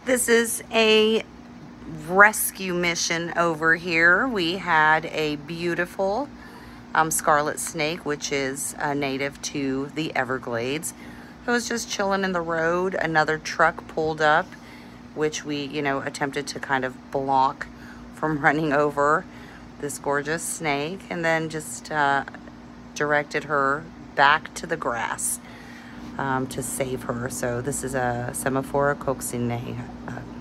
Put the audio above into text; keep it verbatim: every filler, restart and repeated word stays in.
This is a rescue mission over here. We had a beautiful um, Scarlet Snake, which is uh, native to the Everglades. It was just chilling in the road. Another truck pulled up, which we, you know, attempted to kind of block from running over this gorgeous snake, and then just uh, directed her back to the grass um, to save her. So this is a Semaphora coccinea, uh,